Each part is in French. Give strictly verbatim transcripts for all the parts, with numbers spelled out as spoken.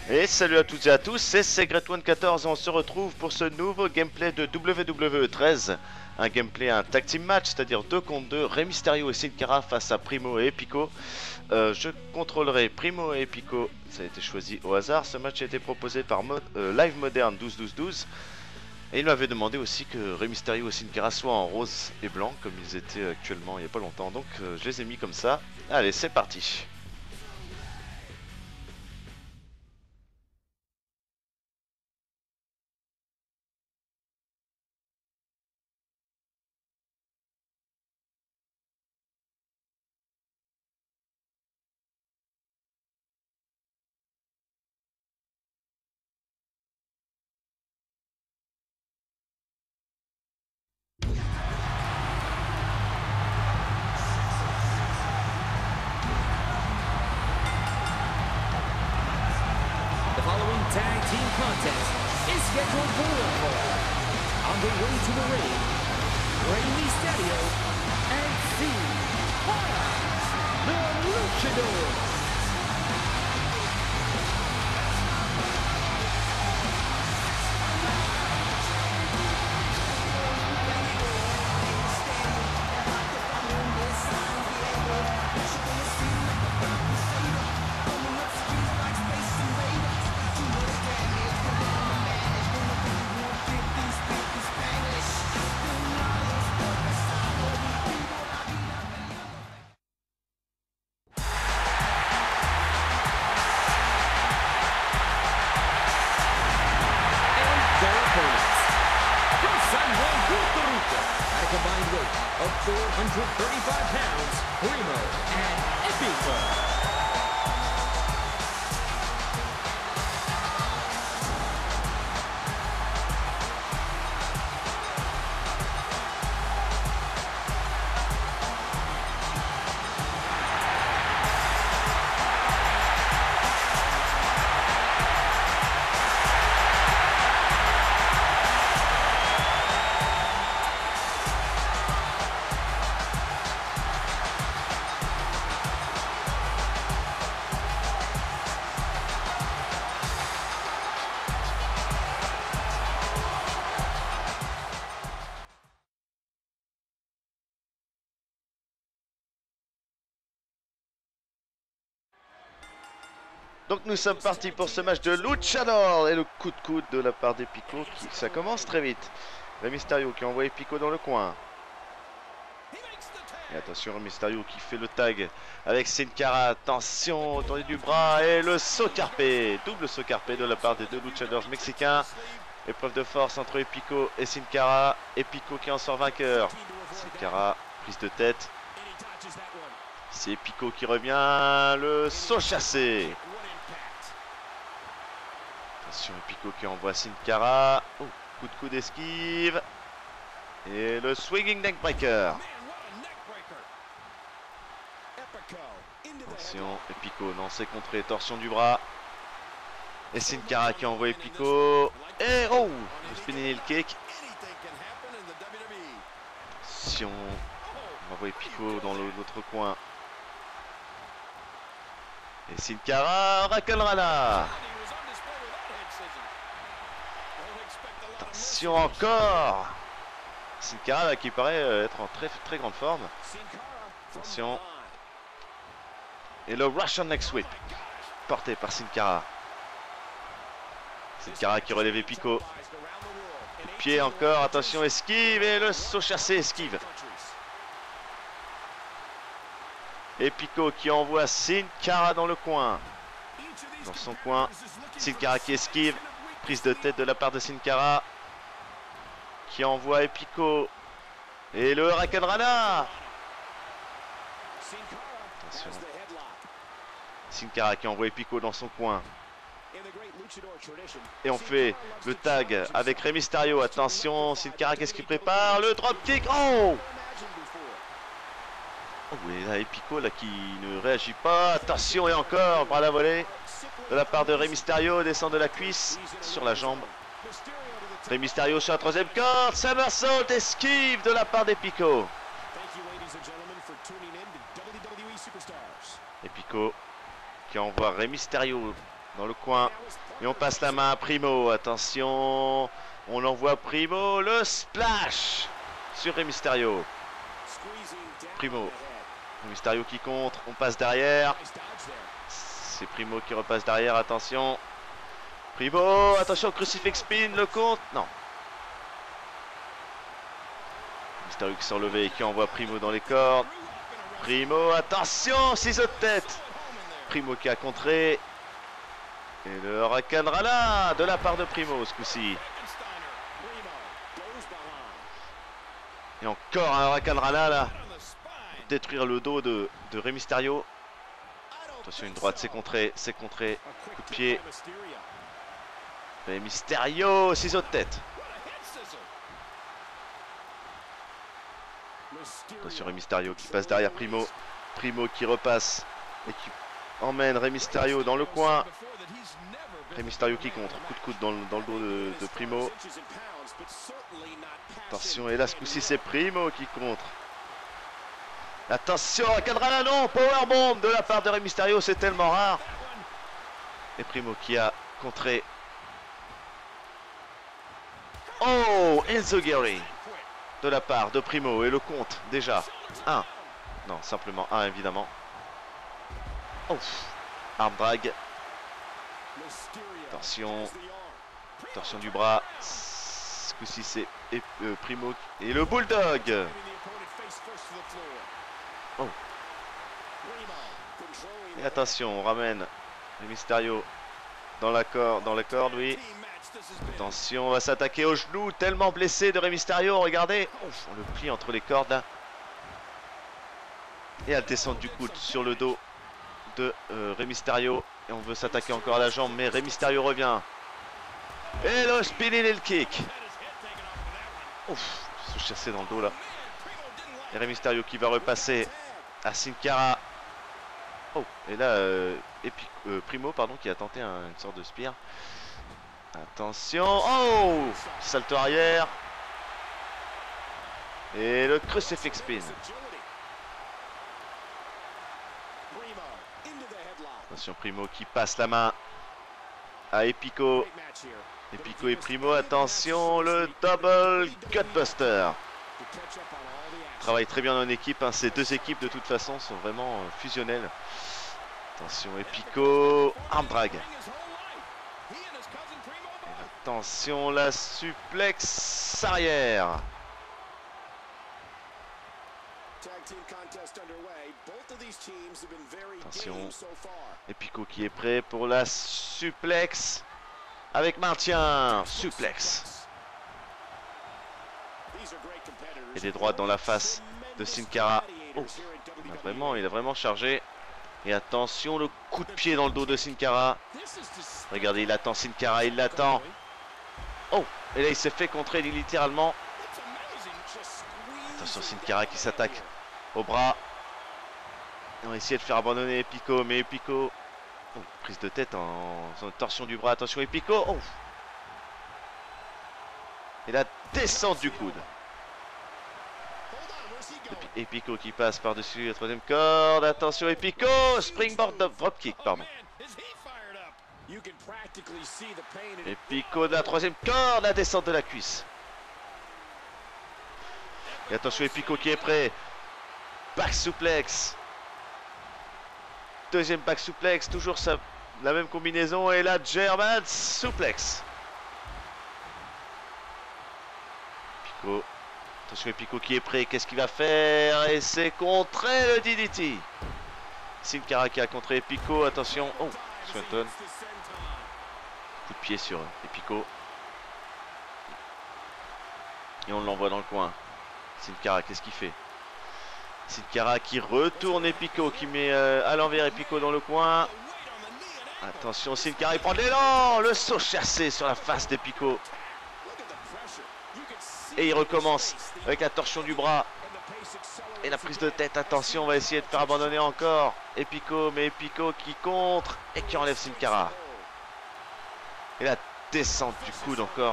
Et salut à toutes et à tous, c'est Secret One quatorze et on se retrouve pour ce nouveau gameplay de W W E treize. Un gameplay, un tag team match, c'est-à-dire deux contre deux, Rey Mysterio et Sin Cara face à Primo et Epico. Euh, je contrôlerai Primo et Epico, ça a été choisi au hasard. Ce match a été proposé par Mo euh, Live Modern douze douze douze. Et il m'avait demandé aussi que Rey Mysterio et Sin Cara soient en rose et blanc, comme ils étaient actuellement il n'y a pas longtemps. Donc euh, je les ai mis comme ça. Allez, c'est parti. Tag team contest is scheduled for one fall. On the way to the ring, Rey Mysterio and Sin Cara, the Luchadors. At a combined weight of four hundred thirty-five pounds, Primo and Epico. Donc nous sommes partis pour ce match de Luchador et le coup de coude de la part d'Epico, qui ça commence très vite. Rey Mysterio qui envoie Epico dans le coin. Et attention, Rey Mysterio qui fait le tag avec Sin Cara. Attention, tournée du bras et le saut carpé. Double saut carpé de la part des deux Luchadors mexicains. Épreuve de force entre Epico et Sin Cara. Epico qui en sort vainqueur. Sin Cara, prise de tête. C'est Epico qui revient. Le saut chassé. Attention, Epico qui envoie Sin Cara. Oh, coup de coude d'esquive. Et le swinging neckbreaker. Attention, Epico lancé contre les torsions du bras. Et Sin Cara qui envoie Epico. Et oh, le spinning heel kick. Attention, on envoie Epico dans l'autre coin. Et Sin Cara, Rakelrana. Attention encore. Sin Cara qui paraît être en très très grande forme. Attention. Et le Russian Neck Sweep porté par Sin Cara. Sin Cara qui relève Epico. Pied encore, attention, esquive et le saut chassé esquive. Epico qui envoie Sin Cara dans le coin. Dans son coin, Sin Cara qui esquive. Prise de tête de la part de Sin Cara. Qui envoie Epico. Et le Rakenrana. Attention. Sin Cara qui envoie Epico dans son coin. Et on fait le tag avec Rey Mysterio. Attention, Sin Cara qu'est-ce qu'il prépare? Le dropkick. Oh, oh et là, Epico là, qui ne réagit pas. Attention et encore, bras à la volée de la part de Rey Mysterio. Descend de la cuisse sur la jambe. Rey Mysterio sur la troisième corde. Somersault, esquive de la part d'Epico. Epico qui envoie Rey Mysterio dans le coin. Et on passe la main à Primo. Attention, on envoie Primo. Le splash sur Rey Mysterio. Primo. Rey Mysterio qui contre. On passe derrière. C'est Primo qui repasse derrière. Attention. Primo. Attention, crucifix spin. Le compte. Non. Mysterio qui s'est enlevé et qui envoie Primo dans les cordes. Primo. Attention. Ciseaux de tête. Primo qui a contré. Et le Hurricane Rana de la part de Primo ce coup-ci. Et encore un Hurricane Rana là. Pour détruire le dos de, de Rey Mysterio. Attention, une droite, c'est contré, c'est contré. Coup de pied. Rey Mysterio, ciseaux de tête. Attention, Rey Mysterio qui passe derrière Primo. Primo qui repasse et qui emmène Rey Mysterio dans le coin. Rey Mysterio qui contre. Coup de coude dans le, dans le dos de, de Primo. Attention, et là ce coup-ci c'est Primo qui contre. Attention, Cadrana, non, powerbomb de la part de Rey Mysterio, c'est tellement rare. Et Primo qui a contré. Oh, Enzo Gary de la part de Primo et le compte déjà. un. Non, simplement un évidemment. Oh, arm drag. Attention. Attention du bras. Ce coup-ci c'est euh, Primo et le Bulldog. Oh. Et attention, on ramène Rey Mysterio dans la corde, dans la corde, oui. Attention, on va s'attaquer au genou, tellement blessé de Rey Mysterio, regardez. Ouf, on le plie entre les cordes là. Et à descendre du coude sur le dos de euh, Rey Mysterio. Et on veut s'attaquer encore à la jambe, mais Rey Mysterio revient. Et le spinning et le kick. Ouf, se chasser dans le dos là. Et Rey Mysterio qui va repasser à Sin Cara. Oh, et là, euh, Epic, euh, Primo, pardon, qui a tenté un, une sorte de spear. Attention, oh, salto arrière. Et le crucifix spin. Attention, Primo qui passe la main à Epico. Epico et Primo, attention, le double gutbuster. Travaille très bien en équipe, hein. Ces deux équipes de toute façon sont vraiment euh, fusionnelles. Attention, Epico, arm drag. Et attention, la suplex arrière. Attention, Epico qui est prêt pour la suplex avec maintien, suplex. Et des droites dans la face de Sin Cara. Oh, il a vraiment, il a vraiment chargé. Et attention, le coup de pied dans le dos de Sin Cara. Regardez, il attend Sin Cara, il l'attend. Oh, et là il s'est fait contrer littéralement. Attention, Sin Cara qui s'attaque au bras. On va essayer de faire abandonner Epico, mais Epico. Oh, prise de tête en, en torsion du bras. Attention, Epico. Oh. Et la descente du coude. Epico qui passe par-dessus la troisième corde. Attention, Epico. Springboard dropkick, pardon. Epico de la troisième corde. La descente de la cuisse. Et attention, Epico qui est prêt. Back suplex. Deuxième back suplex. Toujours ça, la même combinaison. Et la German suplex. Epico. Attention, Epico qui est prêt, qu'est-ce qu'il va faire? Et c'est contré le D D T. Sin Cara qui a contré Epico, attention. Oh, Swanton. Coup de pied sur Epico. Et on l'envoie dans le coin. Sin Cara, qu'est-ce qu'il fait? Sin Cara qui retourne Epico, qui met euh, à l'envers Epico dans le coin. Attention, Sin Cara, il prend de l'élan. Le saut chassé sur la face d'Epico. Et il recommence avec la torsion du bras. Et la prise de tête. Attention, on va essayer de faire abandonner encore Epico. Mais Epico qui contre et qui enlève Sin Cara. Et la descente du coude encore.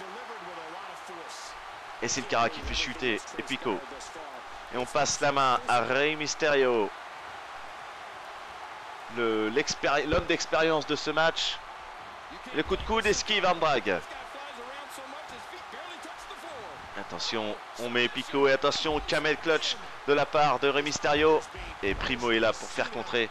Et Sin Cara qui fait chuter Epico. Et on passe la main à Rey Mysterio. l'homme d'expérience de ce match. Le coup de coude, esquive, arm drag. Attention, on met Pico et attention, camel clutch de la part de Rey Mysterio. Et Primo est là pour faire contrer.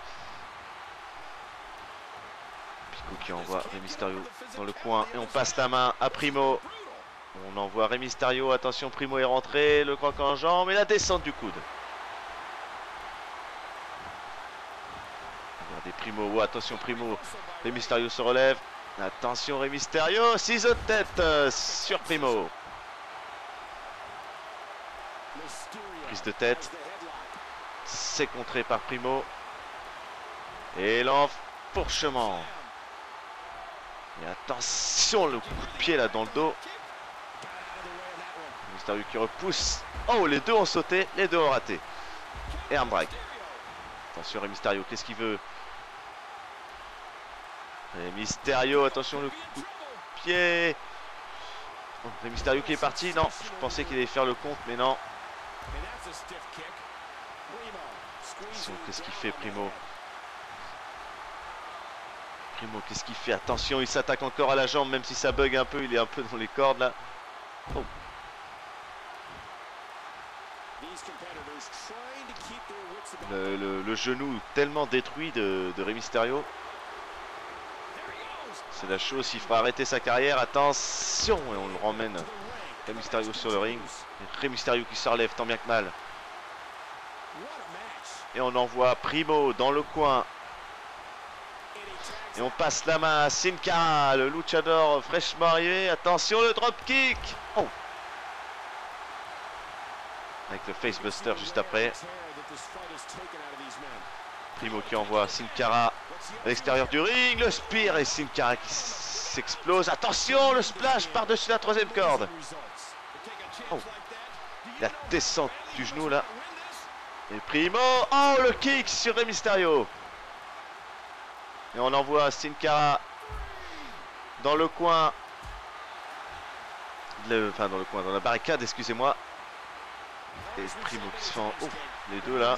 Pico qui envoie Rey Mysterio dans le coin et on passe la main à Primo. On envoie Rey Mysterio, attention, Primo est rentré, le croc en jambe et la descente du coude. Regardez Primo, oh, attention Primo, Rey Mysterio se relève. Attention Rey Mysterio, ciseaux de tête euh, sur Primo. Prise de tête. C'est contré par Primo. Et l'enfourchement. Et attention le coup de pied là dans le dos. Mysterio qui repousse. Oh, les deux ont sauté, les deux ont raté. Et arm drag. Attention Rey Mysterio, qu'est-ce qu'il veut? Rey Mysterio, attention le coup de pied. Oh, Rey Mysterio qui est parti. Non, je pensais qu'il allait faire le compte, mais non. Qu'est-ce qu'il fait Primo? Primo, qu'est-ce qu'il fait? Attention, il s'attaque encore à la jambe, même si ça bug un peu, il est un peu dans les cordes là. Oh. Le, le, le genou tellement détruit de, de Rey Mysterio. C'est la chose, il fera arrêter sa carrière. Attention, et on le ramène. Rey Mysterio sur le ring. Et Rey Mysterio qui se relève tant bien que mal. Et on envoie Primo dans le coin. Et on passe la main à Sin Cara, le luchador fraîchement arrivé. Attention, le dropkick. Oh. Avec le facebuster juste après. Primo qui envoie Sin Cara à l'extérieur du ring. Le spear et Sin Cara qui s'explose. Attention, le splash par-dessus la troisième corde. Oh. La descente du genou là. Et Primo. Oh, le kick sur Rey Mysterio. Et on envoie Sin Cara dans le coin. Le, enfin, dans le coin, dans la barricade, excusez-moi. Et Primo qui se fait en... Oh, les deux là.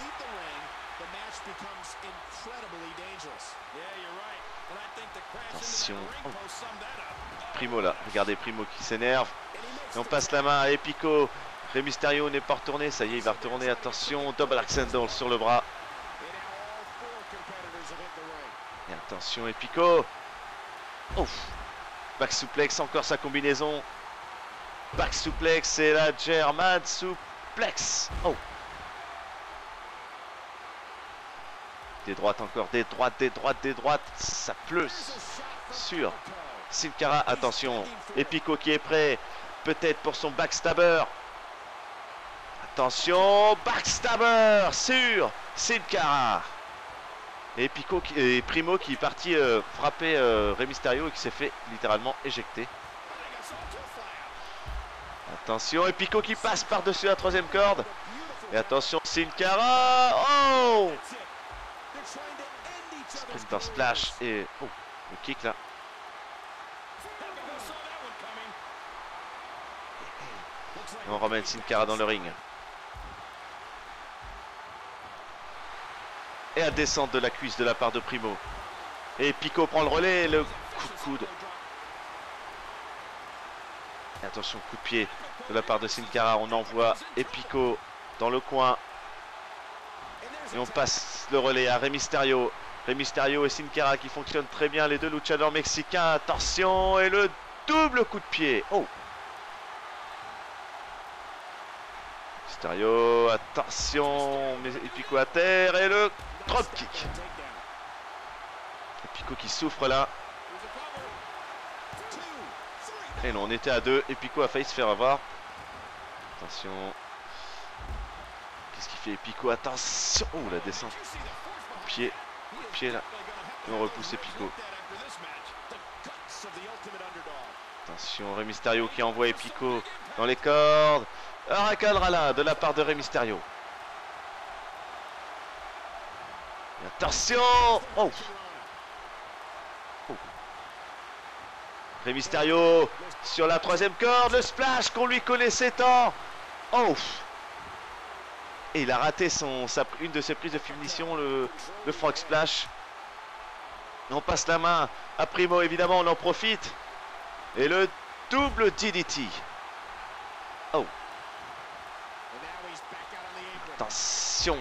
Attention. Oh. Primo là. Regardez Primo qui s'énerve. Et on passe la main à Epico. Rey Mysterio n'est pas retourné. Ça y est, il va retourner. Attention. Double axe handle sur le bras. Et attention Epico. Ouf. Back suplex, encore sa combinaison. Back suplex et la German suplex. Oh. Des droites encore, des droites, des droites, des droites. Ça pleut sur Sin Cara. Attention. Epico qui est prêt. Peut-être pour son backstabber. Attention. Backstabber sur Sin Cara. Et Pico qui, et Primo qui est parti euh, frapper euh, Rey Mysterio et qui s'est fait littéralement éjecter. Attention, et Pico qui passe par-dessus la troisième corde. Et attention, Sin Cara. Oh! Sprinter splash et oh, le kick là. Et on ramène Sin Cara dans le ring. Et la descente de la cuisse de la part de Primo. Et Pico prend le relais, le coup de coude. Et attention, coup de pied de la part de Sin Cara. On envoie Epico dans le coin. Et on passe le relais à Rey Mysterio. Rey Mysterio et Sin Cara qui fonctionnent très bien, les deux luchadors mexicains. Attention, et le double coup de pied. Oh! Mysterio, attention, Epico à terre et le dropkick. Epico qui souffre là. Et non, on était à deux. Epico a failli se faire avoir. Attention. Qu'est-ce qu'il fait Epico? Attention. Oh, la descente. Pied. Pied là. Et on repousse Epico. Attention, Rey Mysterio qui envoie Epico dans les cordes. Hurricanrana de la part de Rey Mysterio. Et attention. Oh. Oh. Rey Mysterio sur la troisième corde. Le splash qu'on lui connaissait tant. Oh. Et il a raté son, sa, une de ses prises de finition, le, le frog splash. On passe la main à Primo, évidemment, on en profite. Et le double D D T. Oh. Attention.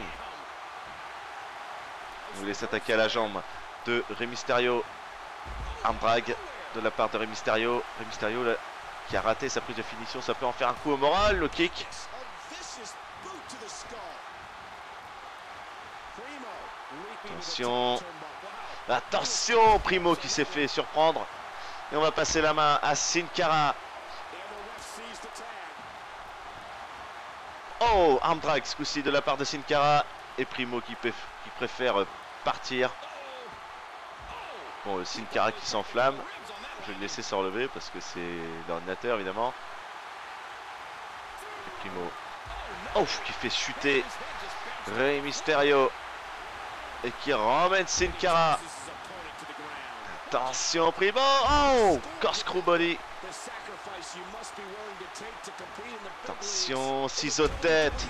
On voulait s'attaquer à la jambe de Rey Mysterio. Arm drag de la part de Rey Mysterio. Rey Mysterio là, qui a raté sa prise de finition. Ça peut en faire un coup au moral, le kick. Attention. Attention, Primo qui s'est fait surprendre. Et on va passer la main à Sin Cara. Oh, arm drag ce coup-ci de la part de Sin Cara. Et Primo qui, qui préfère partir. Bon, Sin Cara qui s'enflamme. Je vais le laisser se relever parce que c'est l'ordinateur évidemment. Et Primo. Oh, qui fait chuter Rey Mysterio. Et qui ramène Sin Cara. Attention Primo. Oh, corkscrew body. Attention, ciseaux de tête.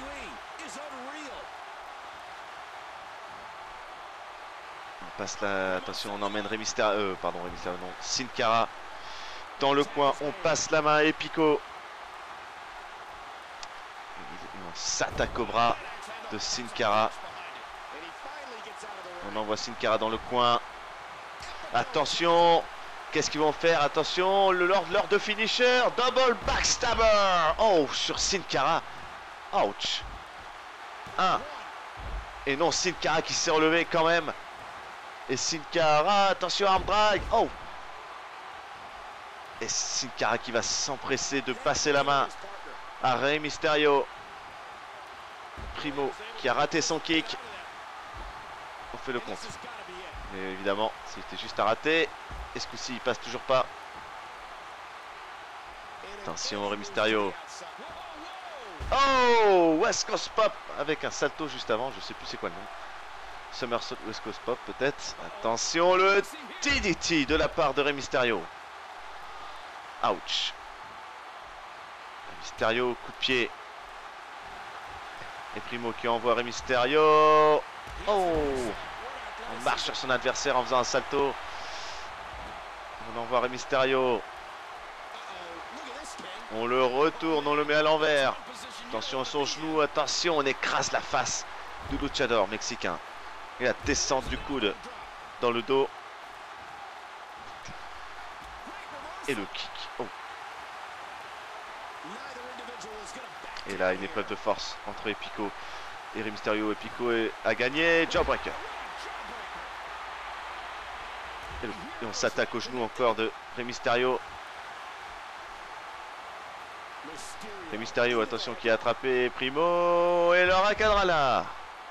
On passe la... Attention, on emmène Rey Mysterio. Euh, pardon, Rey Mysterio, non. Sin Cara. Dans le coin, on passe la main à Epico. On s'attaque au bras de Sin Cara. On envoie Sin Cara dans le coin. Attention. Qu'est-ce qu'ils vont faire? Attention, le Lord, Lord de finisher. Double backstabber. Oh, sur Sin Cara. Ouch. Un. Et non, Sin Cara qui s'est relevé quand même. Et Sin Cara, attention, arm drag. Oh. Et Sin Cara qui va s'empresser de passer la main à Rey Mysterio. Primo qui a raté son kick. On fait le compte. Mais évidemment, c'était juste à rater. Et ce coup-ci, il passe toujours pas. Attention, Rey Mysterio. Oh, West Coast Pop avec un salto juste avant. Je sais plus c'est quoi le nom. Somersault West Coast Pop peut-être. Attention, le D D T de la part de Rey Mysterio. Ouch. Rey Mysterio, coup de pied. Et Primo qui envoie Rey Mysterio. Oh. On marche sur son adversaire en faisant un salto. On envoie Rey Mysterio. On le retourne, on le met à l'envers. Attention à son genou, attention, on écrase la face du luchador mexicain. Et la descente du coude dans le dos. Et le kick. Oh. Et là, une épreuve de force entre Epico et Rey Mysterio. Epico a gagné. Jawbreaker. Et on s'attaque au genou encore de Rey Mysterio. Rey Mysterio, attention, qui a attrapé Primo. Et le Hurricanrana.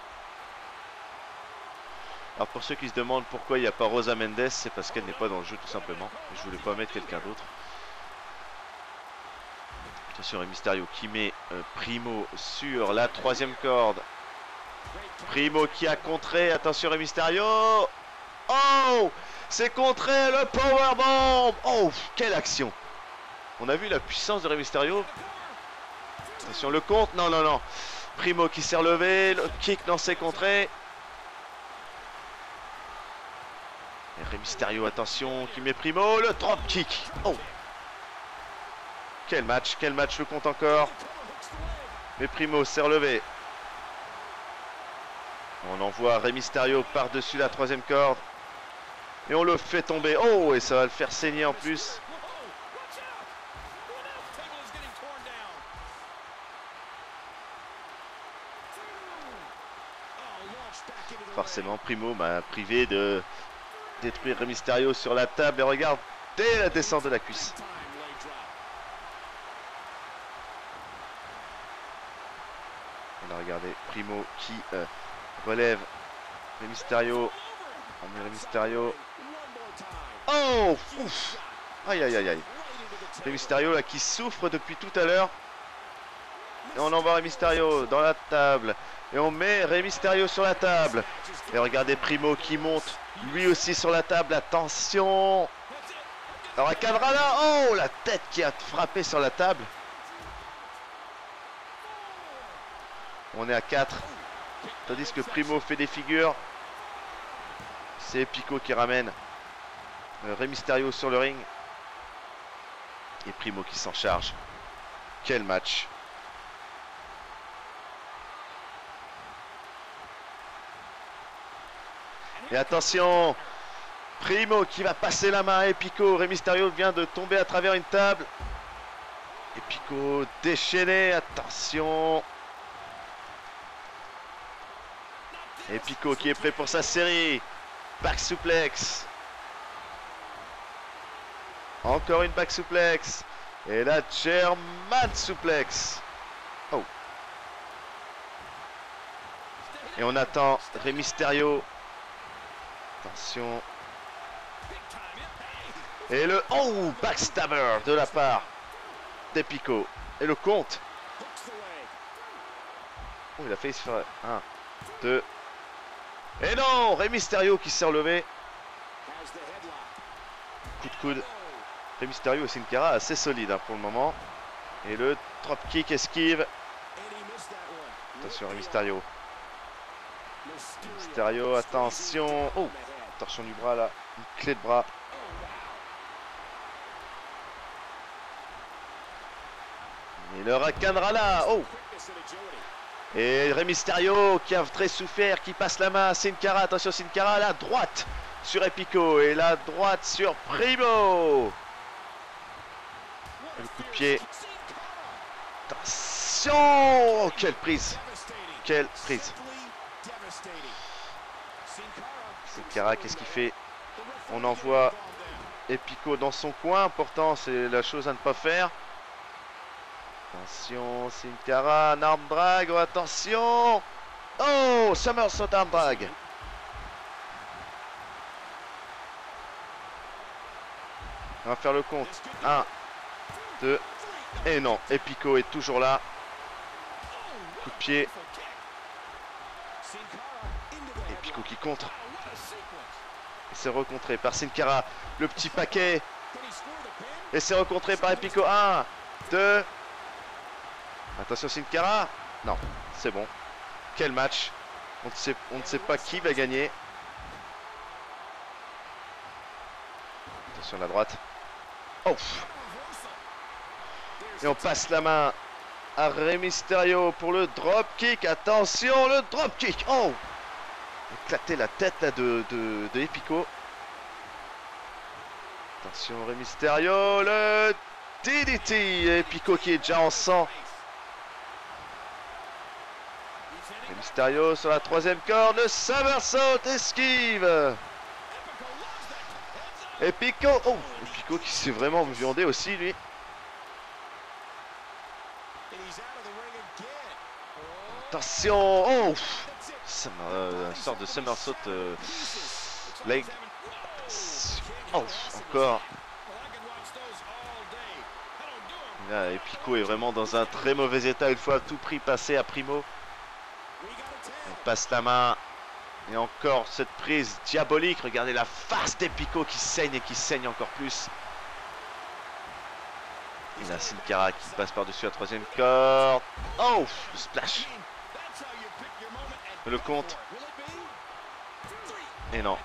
Alors pour ceux qui se demandent pourquoi il n'y a pas Rosa Mendes, c'est parce qu'elle n'est pas dans le jeu tout simplement. Je voulais pas mettre quelqu'un d'autre. Attention, Rey Mysterio qui met euh, Primo sur la troisième corde. Primo qui a contré. Attention, Rey Mysterio. Oh, c'est contré, le powerbomb. Oh, quelle action. On a vu la puissance de Rey Mysterio. Attention, le compte. Non, non, non. Primo qui s'est relevé. Le kick, non, c'est contré. Et Rey Mysterio, attention, qui met Primo. Le drop kick. Oh. Quel match, quel match, le compte encore. Mais Primo s'est relevé. On envoie Rey Mysterio par-dessus la troisième corde. Et on le fait tomber. Oh, et ça va le faire saigner en plus. Forcément, Primo m'a privé de détruire Rey Mysterio sur la table. Et regardez la descente de la cuisse. On a regardé Primo qui euh, relève Rey Mysterio. On met Rey Mysterio. Oh, ouf. Aïe aïe aïe aïe. Rey Mysterio là qui souffre depuis tout à l'heure. Et on envoie Rey Mysterio dans la table. Et on met Rey Mysterio sur la table. Et regardez Primo qui monte lui aussi sur la table. Attention. Alors un Cadrana. Oh, la tête qui a frappé sur la table. On est à quatre. Tandis que Primo fait des figures. C'est Epico qui ramène Euh, Rey Mysterio sur le ring. Et Primo qui s'en charge. Quel match! Et attention, Primo qui va passer la main à Epico. Rey Mysterio vient de tomber à travers une table. Epico déchaîné, attention. Epico qui est prêt pour sa série. Back suplex. Encore une back suplex. Et la German suplex. Oh. Et on attend Rey Mysterio. Attention. Et le oh, backstabber de la part d'Epico. Et le compte. Oh, il a failli se faire un, deux. Et non, Rey Mysterio qui s'est relevé. Coup de coude. Rey Mysterio et Sin Cara assez solide hein, pour le moment. Et le dropkick esquive. Attention Rey Mysterio. Mysterio, attention. Oh, torsion du bras là. Une clé de bras. Et le Rakanrana. Oh. Et Rey Mysterio qui a très souffert, qui passe la main à Sin Cara. Attention Sin Cara, la droite sur Epico. Et la droite sur Primo. Et le coup de pied. Attention. Oh, quelle prise. Quelle prise. Sin Cara, qu'est-ce qu'il fait? On envoie Epico dans son coin. Pourtant, c'est la chose à ne pas faire. Attention, Sin Cara, un arm drag, oh, attention. Oh, somersault arm drag. On va faire le compte. un, deux, et non, Epico est toujours là. Coup de pied. Epico qui contre. Et c'est recontré par Sin Cara. Le petit paquet. Et c'est recontré par Epico. un, deux. Attention Sin Cara. Non, c'est bon. Quel match. On ne sait, on ne sait pas qui va gagner. Attention à la droite. Oh. Et on passe la main à Rey Mysterio pour le dropkick. Attention, le dropkick. Oh. Éclater la tête là de, de, de Epico. Attention Rey Mysterio. Le D D T. Epico qui est déjà en sang. Rey Mysterio sur la troisième corde, le somersault esquive. Epico, oh, Epico qui s'est vraiment viandé aussi lui. Attention, oh, euh, une sorte de somersault euh, leg. Oh, encore. Là, Epico est vraiment dans un très mauvais état. Il faut à tout prix passer à Primo. On passe la main. Et encore cette prise diabolique. Regardez la face d'Epico qui saigne et qui saigne encore plus. Et là, Sin Cara qui passe par-dessus la troisième corde. Oh, le splash. Le compte. Et non.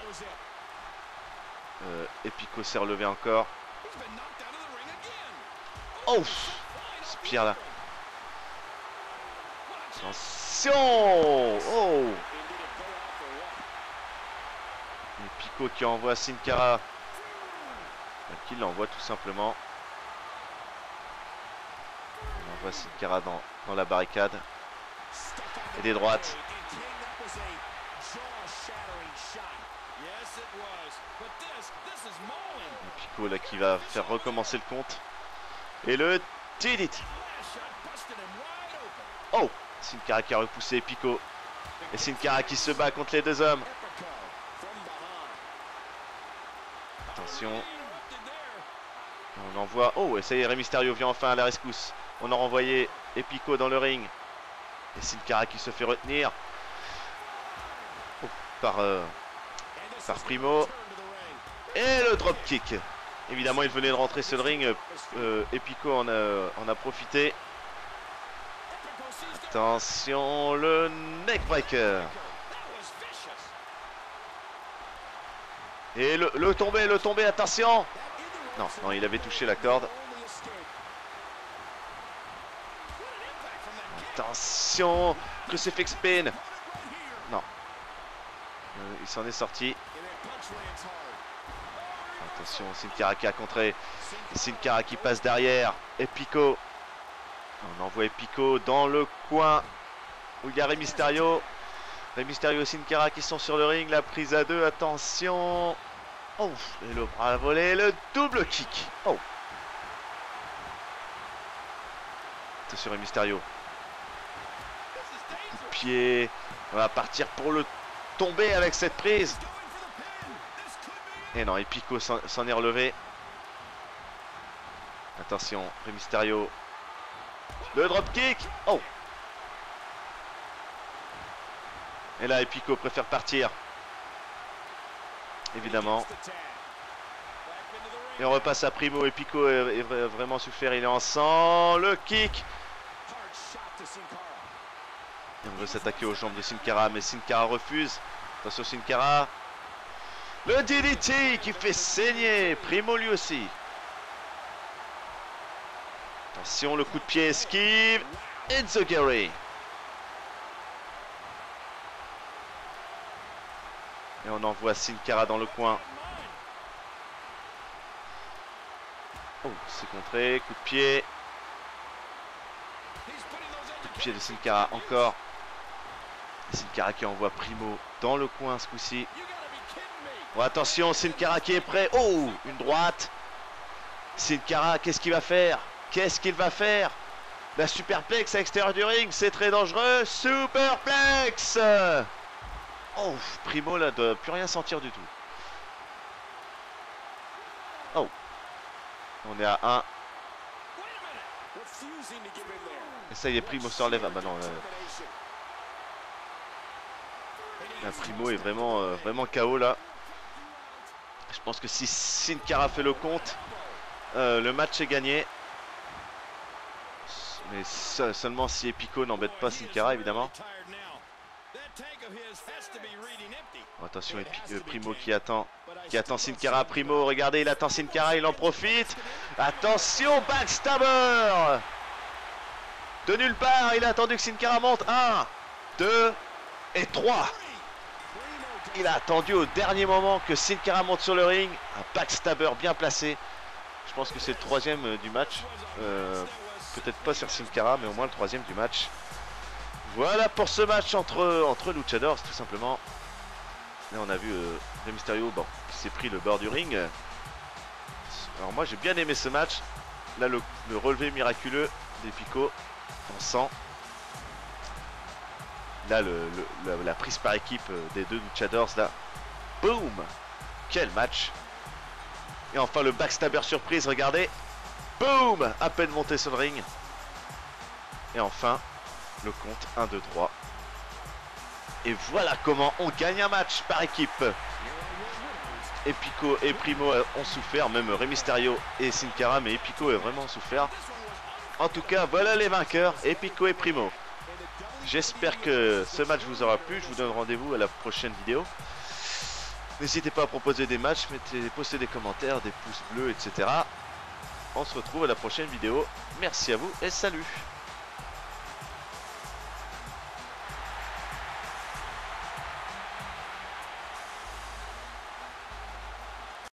Euh, Epico s'est relevé encore. Oh, Spire là. Attention. Oh. Epico qui envoie Sin Cara. Qui l'envoie tout simplement. On envoie Sin Cara dans, dans la barricade. Et des droites. Epico là qui va faire recommencer le compte. Et le D D T. Oh, Sin Cara qui a repoussé Epico. Et Sin Cara qui se bat contre les deux hommes. Attention. On envoie. Oh, et ça y est, Rey Mysterio vient enfin à la rescousse. On a renvoyé Epico dans le ring. Et Sin Cara qui se fait retenir. Oh, par, euh, par Primo. Et le dropkick. Évidemment, il venait de rentrer sur le ring. Euh, Epico en a, en a profité. Attention, le neckbreaker. Et le, le tombé, le tombé, attention. Non, non, il avait touché la corde. Attention, Crucifix Spin. Non. Euh, il s'en est sorti. Attention, Sin Cara qui a contré. Sin Cara qui passe derrière. Et Pico. On envoie Pico dans le coin où il y a Rey Mysterio. Rey Mysterio et Sin Cara qui sont sur le ring. La prise à deux, attention. Oh, et le bras volé, le double kick. Oh. Attention Rey Mysterio. Coup de pied. On va partir pour le tomber avec cette prise. Et non, et Pico s'en est relevé. Attention, Rey Mysterio. Le dropkick. Oh. Et là, Pico préfère partir. Évidemment. Et on repasse à Primo. Et Pico est, est vraiment souffert. Il est en sang. Le kick. Et on veut s'attaquer aux jambes de Sin Cara. Mais Sin Cara refuse. Attention Sin Cara. Le D D T qui fait saigner. Primo lui aussi. Attention, le coup de pied esquive. Enzoguri. Et on envoie Sin Cara dans le coin. Oh, c'est contré. Coup de pied. Coup de pied de Sin Cara encore. Et Sin Cara qui envoie Primo dans le coin ce coup-ci. Oh, attention, Sin Cara qui est prêt. Oh, une droite. Sin Cara, qu'est-ce qu'il va faire? Qu'est-ce qu'il va faire? La superplex à l'extérieur du ring, c'est très dangereux. Superplex. Oh, Primo là, ne doit plus rien sentir du tout. Oh. On est à un. Et ça y est, Primo se relève. Ah bah non. Euh... Là, Primo est vraiment, euh, vraiment K O là. Je pense que si Sin Cara fait le compte, euh, le match est gagné. Mais seul, seulement si Pico n'embête pas Sin Cara évidemment. Oh, attention, euh, Primo qui attend, qui attend Sin Cara. Primo, regardez, il attend Sin Cara, il en profite. Attention, backstabber. De nulle part, il a attendu que Sin Cara monte. un, deux et trois. Il a attendu au dernier moment que Sin Cara monte sur le ring. Un backstabber bien placé. Je pense que c'est le troisième du match. Euh, Peut-être pas sur Sin Cara, mais au moins le troisième du match. Voilà pour ce match entre, entre Luchadors, tout simplement. Là, on a vu euh, Rey Mysterio bon, qui s'est pris le bord du ring. Alors moi, j'ai bien aimé ce match. Là, le, le relevé miraculeux des Pico. On sent. Là, le, le, la, la prise par équipe des deux Luchadors, là. Boum! Quel match! Et enfin, le backstabber surprise, regardez. Boum! À peine monté sur le ring. Et enfin, le compte un, deux, trois. Et voilà comment on gagne un match par équipe. Et Pico et Primo ont souffert, même Rey Mysterio et Sin Cara, mais Pico a vraiment souffert. En tout cas, voilà les vainqueurs, Pico et Primo. J'espère que ce match vous aura plu. Je vous donne rendez-vous à la prochaine vidéo. N'hésitez pas à proposer des matchs, mettez, postez des commentaires, des pouces bleus, et cetera. On se retrouve à la prochaine vidéo. Merci à vous et salut!